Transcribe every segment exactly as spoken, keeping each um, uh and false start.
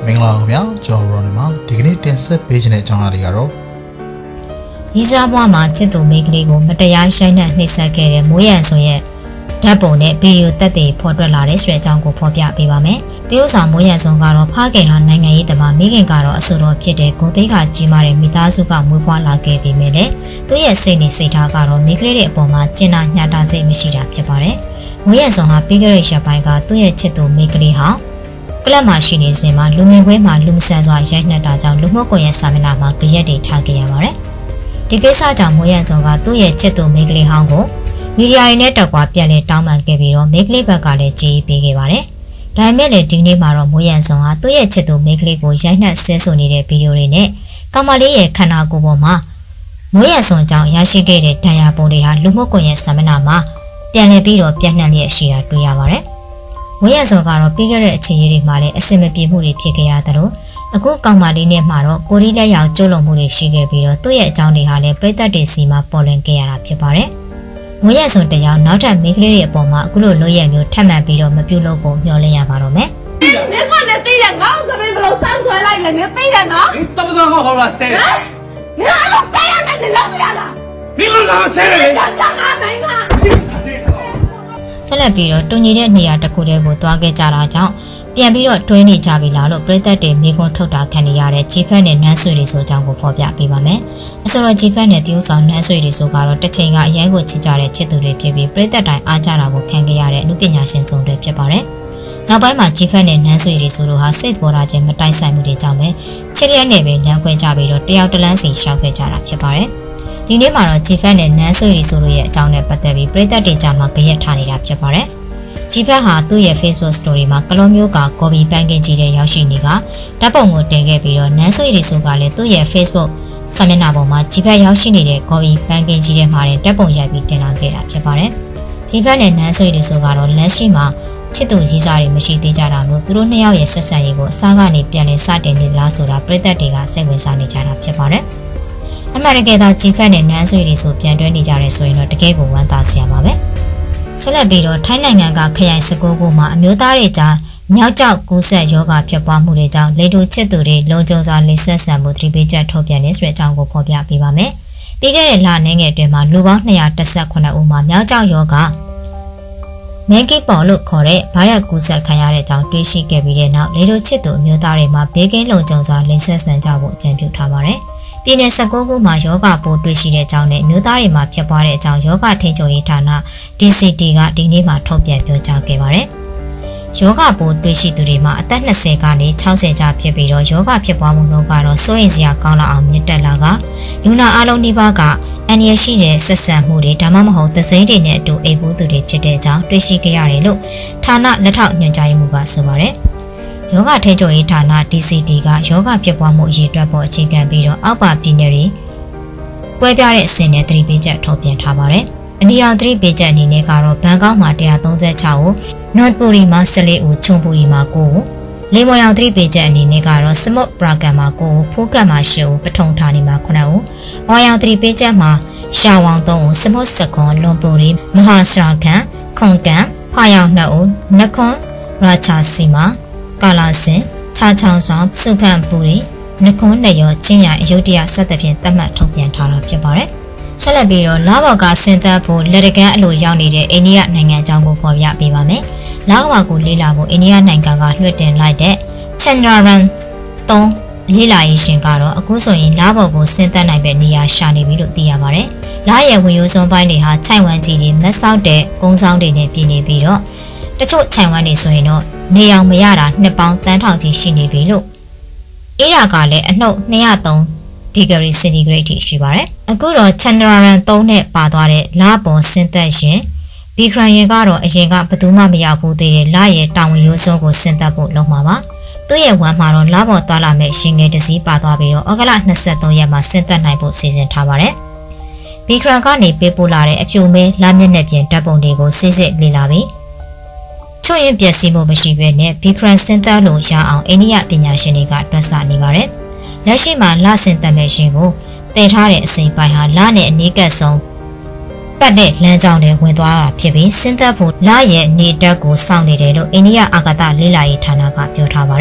မင်္ဂလာပါခင်ဗျာကျွန်တော်ရောနေမှာဒီကနေ့တင်ဆက်ပေးခြင်းတဲ့အကြောင်းအရာတွေကတော့ရီးစားဘွားမှာချစ်သူမိန်းကလေးကိုမတရားရှိုင်းနှံနှိပ်စက်ခဲ့တဲ့မိုးရန်ဆိုရဲ့ဓာတ်ပုံနဲ့ဗီဒီယိုသက်သေဖော်ထွက်လာတဲ့ဆိုတဲ့အကြောင်းကိုဖော်ပြပေးပါမယ်။တရုတ်ဆောင်မိုးရန်ဆိုကတော့ဖခင်ဟာနိုင်ငံရေးသမားမိခင်ကတော့အဆိုတော်ဖြစ်တဲ့ဂုံသိက္ခာကြီးမားတဲ့မိသားစုကမွေးဖွားလာခဲ့ပြီးမြဲလေသူရဲ့စိတ်နေစိတ်ထားကတော့မိန်းကလေးရဲ့အပေါ်မှာကျင်နာညှာတာစိတ်မရှိတာဖြစ်ပါတယ်။မိုးရန်ဆိုဟာပြီးခဲ့တဲ့ရက်ပိုင်းကသူ့ရဲ့ချစ်သူမိန်းကလေးဟာကလပ်မှာရှိနေစဉ်မှာလူမြင်ကွင်းမှာလူမဆန်စွာရိုက်နှက်တာကြောင့်လူမှုကွန်ရက်စာမျက်နှာမှာကြရက်တွေထားခဲ့ရပါတယ်။ဒီကိစ္စကြောင့်မိုးရန်စွန်ကသူ့ရဲ့ချစ်သူမိန်းကလေးဟောင်းကိုမီဒီယာရင်းနဲ့တက်ကွာပြန်လည်တောင်းပန်ခဲ့ပြီးတော့မိန်းကလေးဘက်ကလည်းကြေးပေးခဲ့ပါတယ်။ဒါပေမဲ့လည်းဒီနေ့မှာတော့မိုးရန်စွန်ဟာသူ့ရဲ့ချစ်သူမိန်းကလေးကိုရိုက်နှက်ဆဲဆိုနေတဲ့ဗီဒီယိုတွေနဲ့ကောင်မလေးရဲ့ခန္ဓာကိုယ်ပေါ်မှာမိုးရန်စွန်ကြောင့်ရရှိခဲ့တဲ့ဒဏ်ရာပုံတွေဟာလူမှုကွန်ရက်စာမျက်နှာမှာပြန်လည်ပြီးတော့ပြန့်နှံ့လျက်ရှိတာတွေ့ရပါတယ်။မိုးရန်စွန်ကတော့ပြီးခဲ့တဲ့အခြေအနေတွေမှာလည်းအဆင်မပြေမှုတွေဖြစ်ခဲ့ရသလိုအခုကောင်မလေးနဲ့မှာတော့ကိုရီးလက်ရောက်ကျိုးလွန်မှုတွေရှိခဲ့ပြီးတော့သူ့ရဲ့အကြောင်းတွေဟာလည်းပြည်သက်တွေစီမှာပေါ်လွင်ခဲ့ရတာဖြစ်ပါတယ်။ငွေရစွန်တရားနောက်ထပ်မိန်းကလေးတွေအပေါ်မှာအခုလိုလွှဲရမျိုးထပ်မံပြီးတော့မပြုလုပ်ဖို့မျှော်လင့်ရပါတော့မယ်။နင်ကလည်းသိတယ်ငါ့ကိုသမီးဘလို့စောင်းဆွဲလိုက်လဲနင်သိတယ်နော်။နင်စမတော်ငါ့ဘာလားဆဲ။နင်အဲ့လိုဆဲရမယ်နင်လောက်ရလား။နင်ကလည်းဆဲတယ်။ဒါကြောင့်ငါနိုင်မှာဆက်လက်ပြီးတော့တူညီတဲ့နေရာတစ်ခုတည်းကိုတွားခဲ့ကြတာကြောင့်ပြန်ပြီးတော့တွဲနေကြပြီလားလို့ပြည်သက်တွေမိကွန်းထုတ်တာခံနေရတဲ့ဂျီဖက်နဲ့နန်းဆွေတွေဆိုအကြောင်းကိုဖော်ပြပေးပါမယ်။အဆိုတော်ဂျီဖက်နဲ့တရုတ်ဆောင်နန်းဆွေတွေဆိုကတော့တစ်ချိန်ကအရင်ကိုချစ်ကြတဲ့ချစ်သူတွေဖြစ်ပြီးပြည်သက်တိုင်းအားကြတာကိုခံခဲ့ရတဲ့အမှုပညာရှင်ဆုံးတွေဖြစ်ပါတယ်။နောက်ပိုင်းမှာဂျီဖက်နဲ့နန်းဆွေတွေဆိုတို့ဟာစိတ်ပေါ်တာချင်းမတိုက်ဆိုင်မှုတွေကြောင့်ပဲချစ်ရက်နဲ့ပဲလမ်းခွဲကြပြီးတော့တယောက်တလန်းစီရှောက်ခဲ့ကြတာဖြစ်ပါတယ်။ဒီနေ့မှာတော့ဂျီဖက်နဲ့နန်းဆွေတွေဆိုတို့ရဲ့အကြောင်းနဲ့ပတ်သက်ပြီးပြည်သက်တွေကြားမှာကြရက်ထားနေတာဖြစ်ပါတယ်။ဂျီဖက်ဟာသူ့ရဲ့ Facebook Story မှာကလောမျိုးကကော်ပီပန်းကင်းကြီးတဲ့ရောက်ရှိနေကဓာတ်ပုံကိုတင်ခဲ့ပြီးတော့နန်းဆွေရီဆိုကလည်းသူ့ရဲ့ Facebook စာမျက်နှာပေါ်မှာဂျီဖက်ရောက်ရှိနေတဲ့ကော်ပီပန်းကင်းကြီးတဲ့မှာတဲ့ဓာတ်ပုံရိုက်ပြီးတင်လာခဲ့တာဖြစ်ပါတယ်။ဂျီဖက်နဲ့နန်းဆွေရီဆိုကတော့လက်ရှိမှာချစ်သူရည်စားတွေမရှိသေးကြတာလို့သူတို့နှစ်ယောက်ရဲ့ဆက်ဆံရေးကိုအစားကနေပြန်လည်စတင်နေသလားဆိုတာပြည်သက်တွေကစိတ်ဝင်စားနေကြတာဖြစ်ပါတယ်။အမှန်တကယ်တော့ဂျီဖက်နဲ့နန်းဆွေရီဆိုပြန်တွဲနေကြတယ်ဆိုရင်တော့တကယ်ကိုဝမ်းသာစရာပါပဲ။ဆက်လက်ပြီးတော့ထိုင်းနိုင်ငံကခရိုင်စကိုးခုမှာအမျိုးသားတွေကြားမြောက်ကျောက်ကူးဆက်ယောဂဖြစ်ပွားမှုတွေကြောင့်လေတူချစ်သူတွေလုံခြုံစွာလိဆက်ဆံမှုသတိပေးချက်ထုတ်ပြန်နေဆိုတဲ့အကြောင်းကိုဖော်ပြပေးပါမယ်။ပြီးခဲ့တဲ့လနှင်းငယ်အတွင်းမှာလူပေါင်းနှစ်ရာတစ်ဆယ့်ခုနှစ်ဦးမှာမြောက်ကျောက်ယောဂမင်းကိပေါ်လို့ခေါ်တဲ့ဗိုင်းရပ်ကူးဆက်ခံရတဲ့အကြောင်းတွေ့ရှိခဲ့ပြီးတဲ့နောက်လေတူချစ်သူအမျိုးသားတွေမှာဘေးကင်းလုံခြုံစွာလိဆက်ဆံကြဖို့အကြံပြုထားပါတယ်။ပြည်내၁၉ခုမှာယောဂပိုးတွေ့ရှိတဲ့အကြောင်းနဲ့အမျိုးသားတွေမှာဖြစ်ပွားတဲ့အကြောင်းယောဂထိန်းချုပ်ရေးဌာန D C T ကဒီနေ့မှထုတ်ပြန်ပြောကြားခဲ့ပါတယ်။ယောဂပိုးတွေ့ရှိသူတွေမှာအသက်၂၀ကနေ၆၀ကြားဖြစ်ပြီးတော့ယောဂဖြစ်ပွားမှုနှုန်းကတော့စိုးရိမ်စရာကောင်းလောက်အောင်မြင့်တက်လာကလူနာအလုံးနှိပါးကအန္တရာယ်ရှိတဲ့ဆက်ဆံမှုတွေဒါမှမဟုတ်သစိမ်းတွေနဲ့အတူအိမ်ဘူးသူတွေဖြစ်တဲ့အကြောင်းတွေ့ရှိခဲ့ရတယ်လို့ဌာနလက်ထောက်ညွှန်ကြားရေးမှူးကဆိုပါတယ်။ယောဂထိန်းချုပ်ရေးဌာန D C T ကယောဂဖြစ်ပွားမှုအရေးအတွက်ပေါ်အခြေခံပြီးတော့အောက်ပါပြည်နယ်တွေကွဲပြားတဲ့အဆင့်နဲ့သတိပေးချက်ထုတ်ပြန်ထားပါတယ်။အနီရောင်သတိပေးချက်အနေနဲ့ကတော့ဘန်ကောက်မှာ၁၃၆ဦး၊နော့တ်ပူရီမှာ၁၄ဦး၊ချုံပူရီမှာ၉ဦး၊လေမော်ရောင်သတိပေးချက်အနေနဲ့ကတော့စမုတ်ပရာကန်မှာ၉ဦး၊ဖိုးကတ်မှာ၈ဦး၊ပထုံဌာနီမှာ၉ဦး၊ဝါရောင်သတိပေးချက်မှာရှာဝောင်၃ဦး၊စမုတ်စခွန်လွန်ပူရီမဟာစရာကန်ခွန်ကန်ဖာယောင်၂ဦး၊နခွန်ရာချာစီမာကာလာစင်ခြားချောင်းဆောင်စုဖန်ပူရီနခွန်းနဲ့ရောချင်းရအယုဒ္ဓယဆက်သဖြင့်သတ်မှတ်ထုတ်ပြန်ထားတာဖြစ်ပါတယ်။ဆက်လက်ပြီးတော့လာဘော်ကစင်သက်ဖို့လက်တကမ်းအလိုရောက်နေတဲ့အိန္ဒိယနိုင်ငံအကြောင်းကိုဖော်ပြပေးပါမယ်။လာဘော်ကိုလေ့လာဖို့အိန္ဒိယနိုင်ငံကလွှတ်တင်လိုက်တဲ့ Chandrayaan ၃လေ့လာရေးရှင်ကတော့အခုဆိုရင်လာဘော်ကိုစင်သက်နိုင်တဲ့နေရာရှာနေပြီလို့သိရပါတယ်။လာရဲ့ဝင်ရိုးစွန်းပိုင်းတွေဟာခြိုက်ဝမ်းကြီးတွေမက်ဆောက်တဲ့ကုန်းဆောင်တွေနဲ့ပြည်နေပြီးတော့တချို့ခြံဝန်းနေဆိုရင်တော့နေအောင်မရတာနှစ်ပေါင်းတန်းထောင်ကြီးရှိနေပြီလို့အေးရာကလည်းအနှုတ်၂၀၃ဒီဂရီစင်တီဂရိတ်ထိရှိပါတယ်အခုတော့ Chandrayaan ၃နဲ့ပါသွားတဲ့လပေါ်စင်သက်ရှင်ဘီခရန်ရင်ကတော့အရင်ကဘယ်သူမှမရောက်ဘူးသေးတဲ့လရဲ့တောင်ဝင်ရိုးစွန်းကိုစင်သက်ဖို့လုပ်မှာပါသူ့ရဲ့ဝမ်းမှာတော့လပေါ်သွားလာမဲ့ရှင်ငယ်တစည်းပါသွားပြီးတော့ဩဂုတ်လ၂၃ရက်မှာစင်သက်နိုင်ဖို့စီစဉ်ထားပါတယ်ဘီခရန်ကနေပေးပို့လာတဲ့အဖြူမဲလမျက်နှာပြင်ဓာတ်ပုံတွေကိုစစ်စစ်လေ့လာပြီးချို့ရင်ပျက်စီးမှုမရှိဘဲနဲ့ဘီခရန်စင်သက်လို့ရအောင်အိန္ဒိယပညာရှင်တွေကတွက်ဆနေပါတယ်။လက်ရှိမှာလစင်သက်မဲ့ရှင်ကိုတည်ထားတဲ့အစိမ်ပိုင်းဟာလနဲ့အနီးကပ်ဆုံးပတ်တဲ့လမ်းကြောင်းတွေဝင်သွားတာဖြစ်ပြီးစင်သက်ဖို့လရဲ့နေတက်ကိုစောင့်နေတယ်လို့အိန္ဒိယအာကာသလေ့လာရေးဌာနကပြောထားပါတယ်။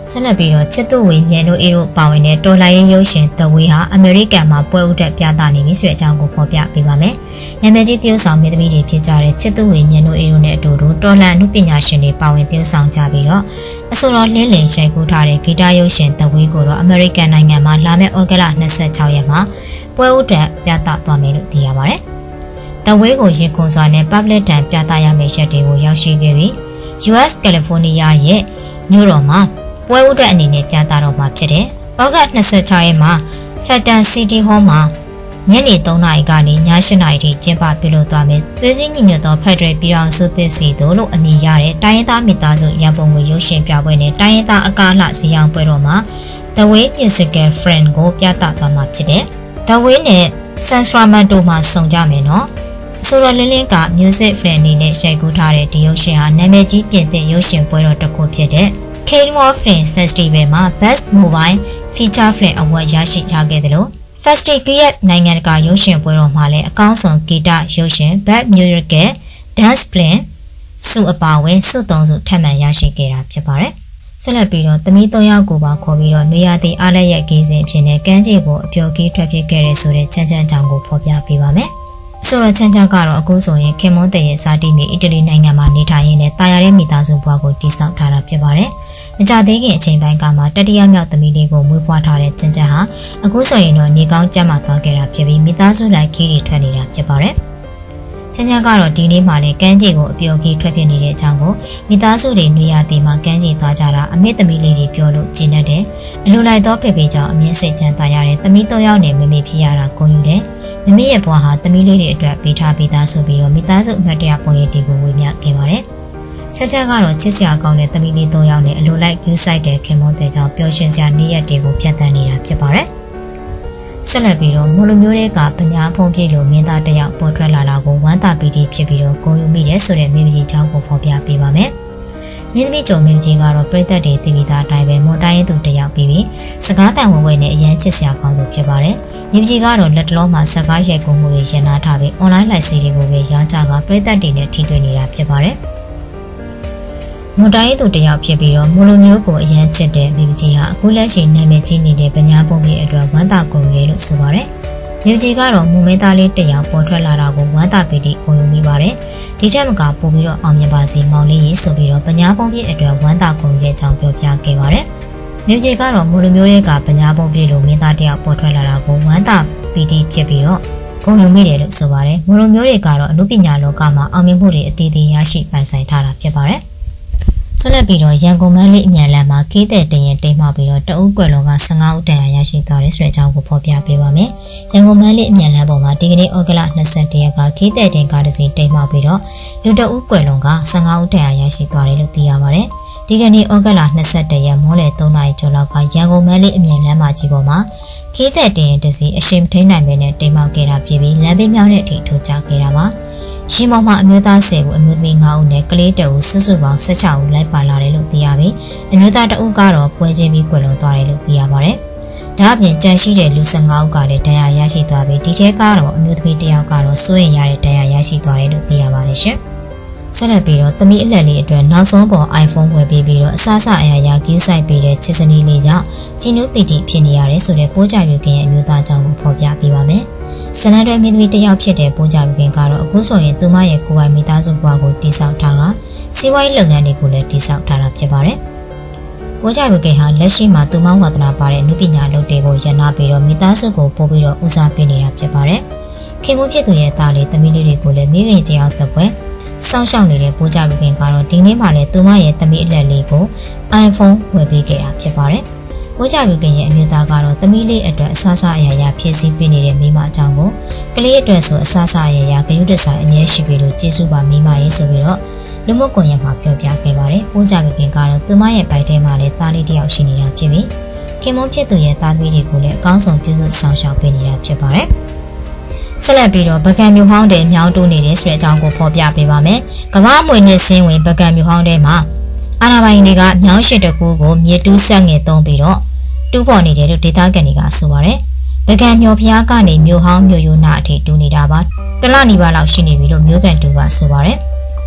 ဆက်လက်ပြီးတော့ချစ်သူဝေမြန်တို့အေးတို့ပါဝင်တဲ့တော်လိုင်းရုပ်ရှင်The Way ဟာအမေရိကန်မှာပွဲဥတက်ပြသနေပြီဆိုတဲ့အကြောင်းကိုဖော်ပြပေးပါမယ်။နာမည်ကြီးသရုပ်ဆောင်မင်းသမီးတွေဖြစ်ကြတဲ့ချစ်သူဝေမြန်တို့အေးတို့နဲ့အတူတူတော်လန်အမှုပညာရှင်တွေပါဝင်သရုပ်ဆောင်ကြပြီးတော့အဆိုတော်လင်းလင်းရှိုင်ကူးထားတဲ့ဂီတရုပ်ရှင်The Way ကိုတော့အမေရိကန်နိုင်ငံမှာလာမယ့်ဩဂုတ်လ၂၆ရက်မှာပွဲဥတက်ပြသသွားမယ်လို့သိရပါတယ်။ The Way ကိုရင်ခုန်စွာနဲ့ public တန်ပြသရမယ့်ရက်တွေကိုရောက်ရှိခဲ့ပြီး U S California ရဲ့မြို့တော်မှာပွဲဥတက်အနေနဲ့ပြသတော့မှာဖြစ်တယ်။ဩဂတ်၂၆ရက်မှာ Fenton City Hall မှာညနေ၃နာရီကနေည၈နာရီထိကျင်းပပြုလုပ်သွားမယ်။သွေးစည်းညီညွတ်သောဖက်ဒရယ်ပြည်ထောင်စုသစ်စီတို့လို့အမည်ရတဲ့တိုင်းရင်းသားမိသားစုရန်ပုံငွေရုပ်ရှင်ပြပွဲနဲ့တိုင်းရင်းသားအကားလှဇီအောင်ပွဲတော်မှာ The Way Musical Friend ကိုပြသသွားမှာဖြစ်တယ်။ The Way နဲ့ Sacramento မှာစုံကြမယ်နော်။ဆိုတော့လင်းလင်းက Music Friend အနေနဲ့ရှိုက်ကူးထားတဲ့ဒီရုပ်ရှင်ဟာနာမည်ကြီးပြင်သစ်ရုပ်ရှင်ပွဲတော်တစ်ခုဖြစ်တဲ့Cannes Film Festival မှာ Best Mobile Feature Film Award ရရှိထားခဲ့တယ်လို့ Festival နိုင်ငံတကာရုပ်ရှင်ပွဲတော်မှာလည်းအကောင်းဆုံးဂီတရုပ်ရှင် Best Musical Dance Film ဆုအပါအဝင်ဆုသုံးဆုထပ်မံရရှိခဲ့တာဖြစ်ပါတယ်။ဆက်လက်ပြီးတော့သမီးသုံးယောက်ကိုပါခေါ်ပြီးတော့နေရာတီအားလက်ရဲ့ဂီစဉ်ဖြစ်နေကမ်းခြေကိုအပျော်ကီးထွက်ပြေးခဲ့တဲ့ဆိုတဲ့ချမ်းချမ်းကြောင်ကိုဖော်ပြပေးပါမယ်။ဆိုတော့ချမ်းချမ်းကတော့အခုဆိုရင်ခင်မွန်းတဲ့ရဲ့စာတီးမြေအီတလီနိုင်ငံမှာနေထိုင်ရင်းနဲ့တာယာတဲ့မိသားစုဘဝကိုတည်ဆောက်ထားတာဖြစ်ပါတယ်။မကြသေးခင်အချိန်ပိုင်းကမှတတိယမြောက်သမီးလေးကိုမွေးဖွားထားတဲ့ချမ်းချမ်းဟာအခုဆိုရင်တော့နေကောင်းကျန်းမာသွားခဲ့တာဖြစ်ပြီးမိသားစုလိုက်ခီးတွေထွက်နေတာဖြစ်ပါတယ်။ချမ်းချမ်းကတော့ဒီနေ့မှလည်းကမ်းခြေကိုအပျော်ကီးထွက်ပြေးနေတဲ့အကြောင်းကိုမိသားစုတွေနေရာတီမှာကမ်းခြေသွားကြတာအမေသမီးလေးတွေပြောလို့ကျဉ်းတယ်။အလိုလိုက်သောဖေဖေကြောင့်အမြင့်စိတ်ချမ်းသာရတဲ့သမီးသုံးယောက်နဲ့မမေဖြစ်ရတာကိုယူတယ်။မမေရဲ့ဘဝဟာသမီးလေးတွေအတွက်ပေးထားပြီးသားဆိုပြီးတော့မိသားစုအမှတ်တရပုံရိပ်တွေကိုဝေမျှခဲ့ပါတယ်။ချက်ချက်ကတော့ချစ်စရာကောင်းတဲ့သမီးလေးသုံးယောက်နဲ့အလိုလိုက်ကျူးဆိုင်တဲ့ခင်မွန်းတဲ့ကြောင့်ပျော်ရွှင်စရာနေ့ရက်တွေကိုဖြတ်သန်းနေတာဖြစ်ပါတယ်။ဆက်လက်ပြီးတော့မူလူမျိုးတွေကပညာဖုံးပြည့်လို့မင်းသားတယောက်ပေါ်ထွက်လာတာကိုဝမ်းသာပီတိဖြစ်ပြီးတော့ကိုယူမိတယ်ဆိုတဲ့မိမကြီးချောင်းကိုဖော်ပြပေးပါမယ်။မင်းသမီးကျော်မင်းကြီးကတော့ပြည်သက်တွေသိပြီးသားအတိုင်းပဲမွန်တိုင်းသူတယောက်ပြီးပြီးစကားတန်ဝဲဝဲနဲ့အရန်ချစ်စရာကောင်းသူဖြစ်ပါတယ်။မိမကြီးကတော့လက်တလုံးမှာစကားရိုက်ကူမှုတွေရင်နာထားပြီး online လိုက်စီတွေကိုပဲရောင်းချကပြည်သက်တွေနဲ့ထိတွေ့နေတာဖြစ်ပါတယ်။မွန်တိုင်းသူတယောက်ဖြစ်ပြီးတော့မူလူမျိုးကိုအရန်ချစ်တဲ့မိမကြီးဟာအခုလက်ရှိနာမည်ကြီးနေတဲ့ပညာပုံပြည့်အတွက်ဝမ်းသာကုန်ရလို့ဆိုပါတယ်။မိမကြီးကတော့မူမင်းသားလေးတယောက်ပေါ်ထွက်လာတာကိုဝမ်းသာပီတိကိုယူမိပါတယ်။ဒီထက်မကပို့ပြီးတော့အောင်မြင်ပါစေမောင်လေးရေဆိုပြီးတော့ပညာပုံပြည့်အတွက်ဝမ်းသာကုန်ရဲ့အကြောင်းပြောပြခဲ့ပါတယ်။မိမကြီးကတော့မူလူမျိုးတွေကပညာပုံပြည့်လို့မင်းသားတယောက်ပေါ်ထွက်လာတာကိုဝမ်းသာပီတိဖြစ်ပြီးတော့ကုန်ယူမိတယ်လို့ဆိုပါတယ်။မူလူမျိုးတွေကတော့အမှုပညာလောကမှာအောင်မြင်မှုတွေအသေးသေးရရှိပိုင်ဆိုင်ထားတာဖြစ်ပါတယ်။ဆက်လက်ပြီးတော့ရန်ကုန်မန်းလေးအမြန်လမ်းမှာကေးတဲ့တင်ရင်တိမ်မှောက်ပြီးတော့တအုပ်ကွယ်လုံးက၁၅ဦးတန်ရာရရှိသွားတဲ့ဆိုတဲ့အကြောင်းကိုဖော်ပြပေးပါမယ်။ရန်ကုန်မန်းလေးအမြန်လမ်းပေါ်မှာဒီကနေ့ဩဂုတ်လ၂၁ရက်ကကေးတဲ့တင်ကားတစ်စီးတိမ်မှောက်ပြီးတော့လူတအုပ်ကွယ်လုံးက၁၅ဦးတန်ရာရရှိသွားတယ်လို့သိရပါတယ်။ဒီကနေ့ဩဂုတ်လ၂၁ရက်မိုးလယ်၃နာရီကျော်လောက်ကရန်ကုန်မန်းလေးအမြန်လမ်းမကြီးပေါ်မှာကေးတဲ့တင်ရင်တစ်စီးအရှိန်မထိန်နိုင်ပဲနဲ့တိမ်မှောက်ခဲ့တာဖြစ်ပြီးလမ်းဘေးမြောင်းတဲ့အထိထိုးကျခဲ့တာပါ။ရှင်းမောင်မှာအမျိုးသား၁၀ဦးအမျိုးသမီး၅ဦးနဲ့ကလေးတအုပ်စုစုပေါင်း၁၆ဦးလိုက်ပါလာတယ်လို့သိရပြီးအမျိုးသားတအုပ်ကတော့ပွဲချင်းပြီးကွယ်လွန်သွားတယ်လို့သိရပါတယ်။ဒါအပြင်ကြံရှိတဲ့လူ၁၅ဦးကလည်းဒဏ်ရာရရှိသွားပြီးဒီထဲကတော့အမျိုးသမီးတယောက်ကတော့စိုးရင်ရတဲ့ဒဏ်ရာရရှိသွားတယ်လို့သိရပါတယ်ရှင်။ဆက်လက်ပြီးတော့သမီးအလက်လေးအတွက်နောက်ဆုံးပေါ် iPhone ဝယ်ပေးပြီးတော့အစားအစာအရာရာကူးဆိုင်ပေးတဲ့ချစ်စနီးလေးကြောင့်ဂျင်းနူးပီတီဖြစ်နေရတယ်ဆိုတဲ့ပိုးကြရွေကင်းရဲ့အမျိုးသားကြောင့်ကိုဖော်ပြပေးပါမယ်။စနန်တွဲမင်းသမီးတယောက်ဖြစ်တဲ့ပိုးကြရွေကင်းကတော့အခုဆိုရင်သူမရဲ့ကိုယ်ပိုင်မိသားစုဘဝကိုတည်ဆောက်ထားကစီးပွားရေးလုပ်ငန်းတွေကိုလည်းတည်ဆောက်ထားတာဖြစ်ပါတယ်။ပိုးကြရွေကင်းဟာလက်ရှိမှာသူမဝါသနာပါတဲ့နုပညာလုပ်တွေကိုရန်နာပြီးတော့မိသားစုကိုပို့ပြီးတော့ဦးစားပေးနေတာဖြစ်ပါတယ်။ခင်မွန်းဖြစ်သူရဲ့သားလေးသမီးလေးတွေကိုလည်းမိခင်တယောက်သက်ပွဲစောင့်ရှောက်နေတဲ့ပိုးကြရွေကင်းကတော့ဒီနေ့မှလည်းသူမရဲ့သမီးအလက်လေးကို iPhone ဝယ်ပေးခဲ့တာဖြစ်ပါတယ်။ပိုးကြရွေကင်းရဲ့အမျိုးသားကတော့သမီးလေးအတွက်အစားအစာအရာရာဖြည့်ဆည်းပေးနေတဲ့မိမအကြောင်းကိုကလေးအတွက်ဆိုအစားအစာအရာရာဂရုတစိုက်အမြဲရှိပြီလို့ကျေးဇူးပါမိမရေးဆိုပြီးတော့လူမှုကွန်ရက်မှာပြောပြခဲ့ပါတယ်။ပိုးကြရွေကင်းကတော့သူမရဲ့ဘိုက်ထဲမှာလည်းသားလေးတစ်ယောက်ရှိနေတာဖြစ်ပြီးခင်မွန်းဖြစ်သူရဲ့သားသမီးတွေကိုလည်းအကောင်းဆုံးပြုစုဆောင်ရှောက်ပေးနေတာဖြစ်ပါတယ်။ဆက်လက်ပြီးတော့ပကံမျိုးဟောင်းတဲ့မြောင်းတိုးနေတဲ့ဆိုတဲ့အကြောင်းကိုဖော်ပြပေးပါမယ်။ကမ္ဘာမွေနဲ့ဆင်းဝင်ပကံမျိုးဟောင်းတဲ့မှာအာဏာပိုင်တွေကမြောင်းရှစ်တကူကိုမြေတူးဆက်ငယ်သုံးပြီးတော့တူးပေါ်နေတယ်လို့ဒေသခံတွေကဆိုပါတယ်။ပကံမျိုးဖျားကနေမျိုးဟောင်းမျိုးယိုနာအထိတူးနေတာပါ။တလနီပါလောက်ရှိနေပြီလို့မျိုးကန်တူကဆိုပါတယ်။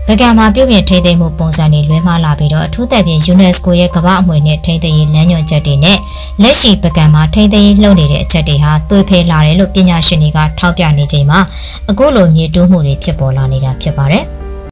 ဗကံမှာပြုပြင်ထိန်းသိမ်းမှုပုံစံတွေလွဲမှားလာပြီးတော့အထူးသဖြင့် UNESCO ရဲ့ကမ္ဘာအမွေနဲ့ထိန်းသိမ်းရေးလမ်းညွှန်ချက်တွေနဲ့လက်ရှိဗကံမှာထိန်းသိမ်းရေးလုပ်နေတဲ့အချက်တွေဟာသွေးဖယ်လာတယ်လို့ပညာရှင်တွေကထောက်ပြနေချိန်မှာအခုလိုမြေတူးမှုတွေဖြစ်ပေါ်လာနေတာဖြစ်ပါတယ်။